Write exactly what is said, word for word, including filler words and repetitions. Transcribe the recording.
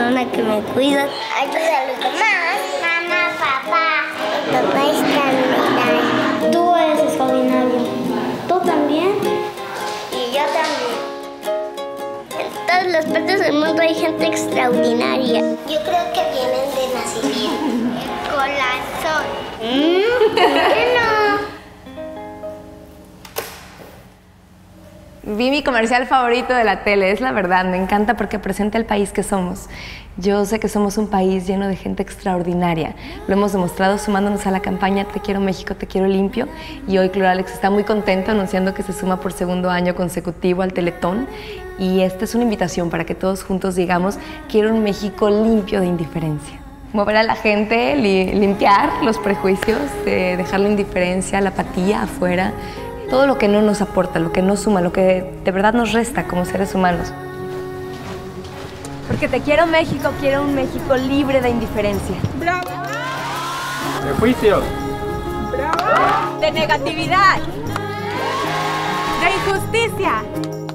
persona que me cuida. Ayuda a los demás. Mamá, papá. Papá es extraordinario. Tú eres extraordinario. ¿Tú también? Y yo también. En todas las partes del mundo hay gente extraordinaria. Yo creo que vienen de nacimiento. El corazón. ¿Por qué no? Vi mi comercial favorito de la tele, es la verdad, me encanta porque presenta el país que somos. Yo sé que somos un país lleno de gente extraordinaria. Lo hemos demostrado sumándonos a la campaña Te quiero México, te quiero limpio. Y hoy Cloralex está muy contento anunciando que se suma por segundo año consecutivo al Teletón. Y esta es una invitación para que todos juntos digamos, quiero un México limpio de indiferencia. Mover a la gente, li limpiar los prejuicios, de dejar la indiferencia, la apatía afuera. Todo lo que no nos aporta, lo que no suma, lo que de verdad nos resta como seres humanos. Porque te quiero México, quiero un México libre de indiferencia. ¡Bravo! De juicios. ¡Bravo! De negatividad. De injusticia.